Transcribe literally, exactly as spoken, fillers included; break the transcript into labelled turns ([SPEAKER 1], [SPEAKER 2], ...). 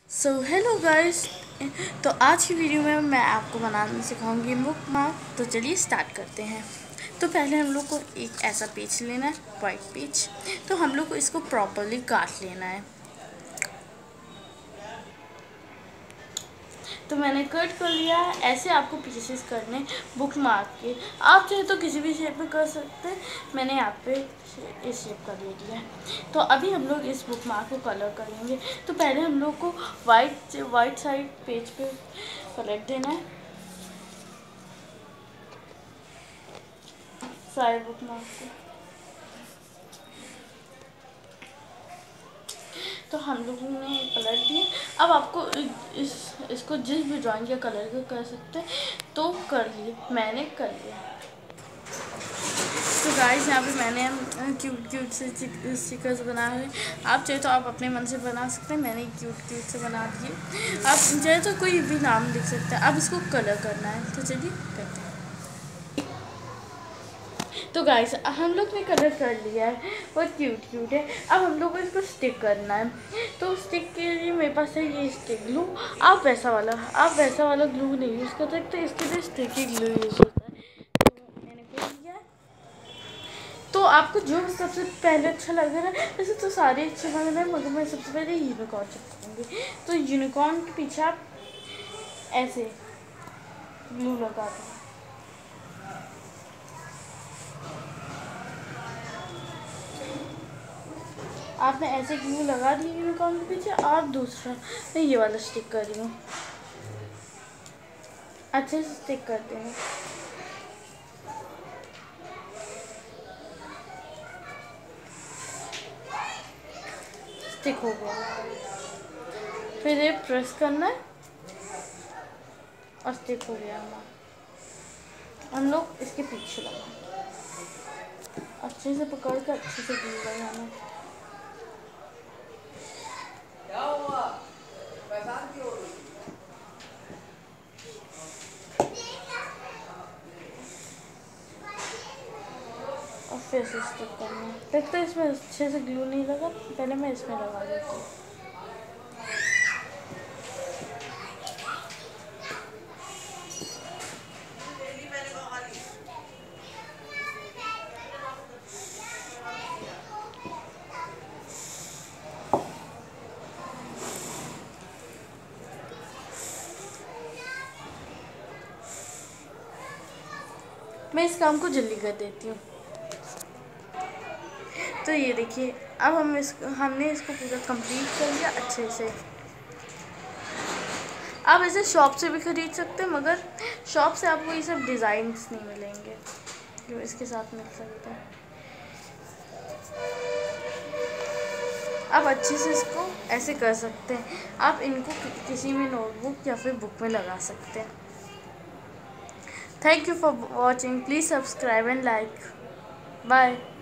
[SPEAKER 1] So hello guys. तो आज की वीडियो में मैं आपको बनाना सिखाऊंगी बुक मार्क। तो चलिए स्टार्ट करते हैं। तो पहले हम लोग को एक ऐसा पेज लेना है, वाइट पेज। तो हम लोग को इसको प्रॉपरली काट लेना है। तो मैंने कट कर लिया है। ऐसे आपको पीसेस करने बुक मार्क के। आप चाहे तो किसी भी शेप में कर सकते हैं। मैंने यहाँ पे इस शेप का ले लिया है। तो अभी हम लोग इस बुक मार्क को कलर करेंगे। तो पहले हम लोग को वाइट वाइट साइड पेज पे पलट देना है सारे बुक मार्क को। तो हम लोगों ने पलट दिए। अब आपको इस इसको जिस भी ड्राइंग या कलर का कर सकते हैं तो कर लिए। मैंने कर लिया। तो गाइस यहाँ पे मैंने क्यूट क्यूट से स्टिकर्स बनाए हुए। आप चाहे तो आप अपने मन से बना सकते हैं। मैंने क्यूट क्यूट से बना दिए। आप चाहे तो कोई भी नाम लिख सकते हैं। अब इसको कलर करना है। तो चलिए करते हैं। तो गाइस हम लोग ने कलर कर लिया है। बहुत क्यूट क्यूट है। अब हम लोग को इसको स्टिक करना है। तो स्टिक के लिए मेरे पास है ये स्टिक ग्लू। आप वैसा वाला आप वैसा वाला ग्लू नहीं यूज़ कर सकते। इसके लिए स्टिकी ग्लू यूज़ होता है। तो मैंने कर लिया है। तो आपको जो सबसे पहले अच्छा लग रहा है, वैसे तो सारे अच्छे लग रहे हैं, मगर मैं सबसे पहले यूनिकॉर्न चिपकाऊंगी। तो यूनिकॉर्न के पीछे आप ऐसे ग्लू लगा दें। आपने ऐसे ग्लू लगा दी यूनिकॉर्न के पीछे। और दूसरा मैं ये वाला स्टिक कर रही हूँ। अच्छे से स्टिक करते हैं। स्टिक हो गया। फिर ये प्रेस करना है और स्टिक हो गया हमारा। हम लोग इसके पीछे लगाएंगे। अच्छे से पकड़ कर अच्छे से ग्लू लगाना है। और फिर से स्टिक करना है। देखते इसमें अच्छे से ग्लू नहीं लगा। पहले मैं इसमें लगा देती हूँ। मैं इस काम को जल्दी कर देती हूँ। तो ये देखिए, अब हम इसको हमने इसको पूरा कंप्लीट कर लिया अच्छे से। आप इसे शॉप से भी ख़रीद सकते हैं, मगर शॉप से आपको ये सब डिज़ाइंस नहीं मिलेंगे जो इसके साथ मिल सकते हैं। आप अच्छे से इसको ऐसे कर सकते हैं। आप इनको किसी भी नोटबुक या फिर बुक में लगा सकते हैं। Thank you for watching. Please subscribe and like. Bye.